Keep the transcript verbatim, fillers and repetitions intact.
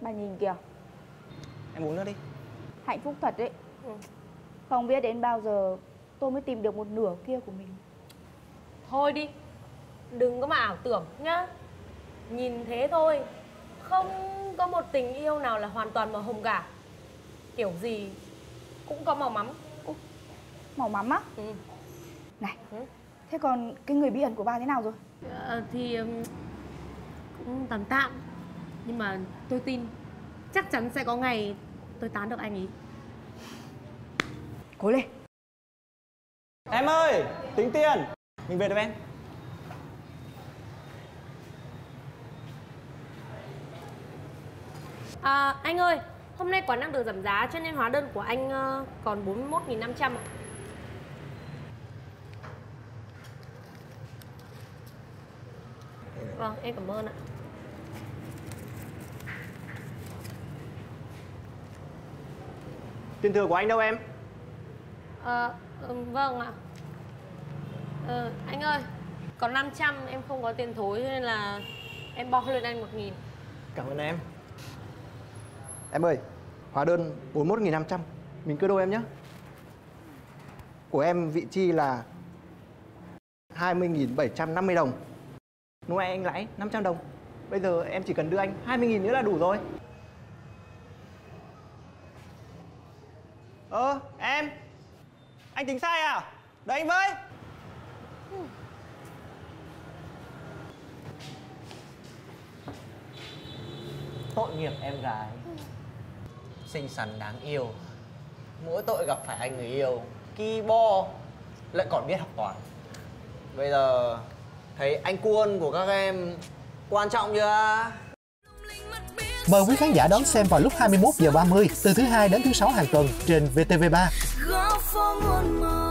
Bà nhìn kìa. Em uống nước đi. Hạnh phúc thật đấy. Ừ. Không biết đến bao giờ tôi mới tìm được một nửa kia của mình. Thôi đi, đừng có mà ảo tưởng nhá. Nhìn thế thôi, không có một tình yêu nào là hoàn toàn màu hồng cả. Kiểu gì cũng có màu mắm. Ủa, màu mắm á? Ừ. Này, Ừ. thế còn cái người bí ẩn của bà thế nào rồi? À, thì um, cũng tạm tạm. Nhưng mà tôi tin chắc chắn sẽ có ngày tôi tán được anh ấy. Cố lên. Em ơi, tính tiền. Mình về được em. À, anh ơi, hôm nay quán đang được giảm giá cho nên hóa đơn của anh uh, còn bốn mươi mốt nghìn năm trăm ạ. Vâng, em cảm ơn ạ. Tiền thừa của anh đâu em? Ờ, ừ, vâng ạ. Ờ, anh ơi, còn năm trăm em không có tiền thối cho nên là em bo lên anh một nghìn. Cảm ơn em. Em ơi, hóa đơn bốn mươi mốt nghìn năm trăm, mình cưa đôi em nhé. Của em vị chi là hai mươi nghìn bảy trăm năm mươi đồng. Lúc nãy anh lãi năm trăm đồng. Bây giờ em chỉ cần đưa anh hai mươi nghìn nữa là đủ rồi. Ơ, em. Anh tính sai à? Đợi anh với. Tội nghiệp em gái. Xinh xắn đáng yêu. Mỗi tội gặp phải anh người yêu ki bo, lại còn biết học toán. Bây giờ thấy anh cuôn của các em quan trọng chưa? Mời quý khán giả đón xem vào lúc hai mươi mốt giờ ba mươi từ thứ hai đến thứ sáu hàng tuần trên vê tê vê ba.